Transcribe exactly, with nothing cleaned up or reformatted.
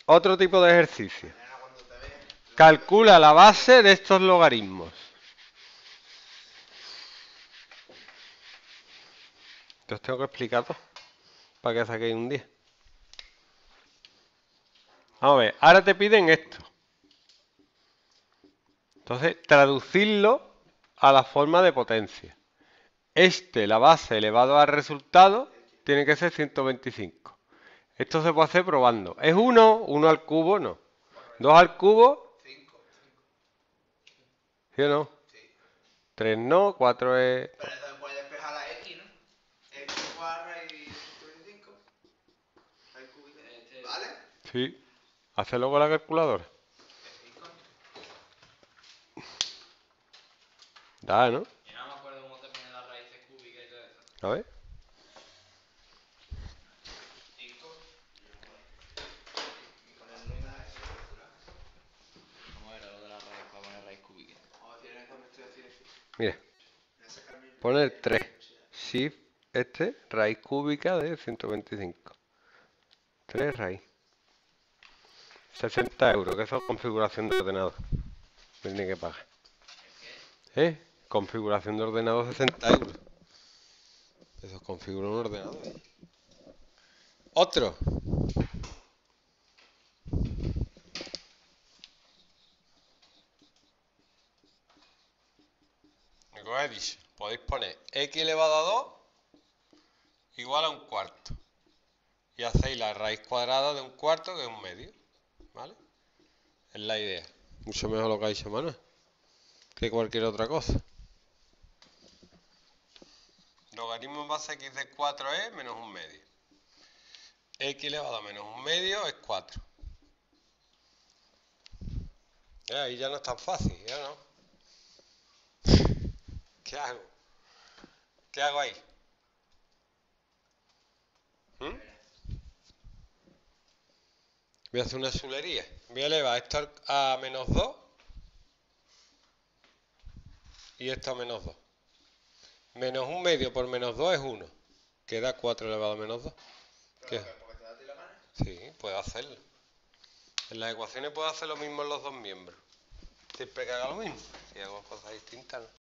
otro tipo de ejercicio. Calcula la base de estos logaritmos. Te os tengo que explicar todo para que saquéis un diez. Vamos a ver, ahora te piden esto. Entonces, traducirlo a la forma de potencia. Este, la base elevado al resultado, tiene que ser ciento veinticinco. Esto se puede hacer probando. ¿Es uno? uno al cubo, no. dos al cubo. ¿Sí o no? tres no, cuatro es... Pero entonces puedes despejar la X, ¿no? X igual a raíz de ciento veinticinco. Raíz cúbica. ¿Vale? Sí. Hazlo con la calculadora. Da, ¿no? Yo no me acuerdo cómo te ponen las raíces cúbicas y todo eso. A ver. cinco. ¿Cómo era lo de la raíz para poner raíz cúbica? Mira. Poner tres. Shift, este, raíz cúbica de ciento veinticinco. tres raíz. sesenta euros, que eso es configuración de ordenador. Me tiene que pagar. ¿Eh? Configuración de ordenador sesenta euros. Eso configura un ordenador. Otro. Como os he dicho, podéis poner x elevado a dos igual a un cuarto. Y hacéis la raíz cuadrada de un cuarto, que es un medio. ¿Vale? Es la idea. Mucho mejor lo que ha dicho Manuel que cualquier otra cosa. Logaritmo en base a x de cuatro es menos un medio. X elevado a menos un medio es cuatro. Ya, ahí ya no es tan fácil, ya no. ¿Qué hago? ¿Qué hago ahí? ¿Mm? Voy a hacer una chulería. Voy a elevar esto a menos dos y esto a menos dos. Menos un medio por menos dos es uno. Queda cuatro elevado a menos dos. ¿Qué? Sí, puedo hacerlo. En las ecuaciones puedo hacer lo mismo en los dos miembros. Siempre que haga lo mismo. Si hago cosas distintas, no.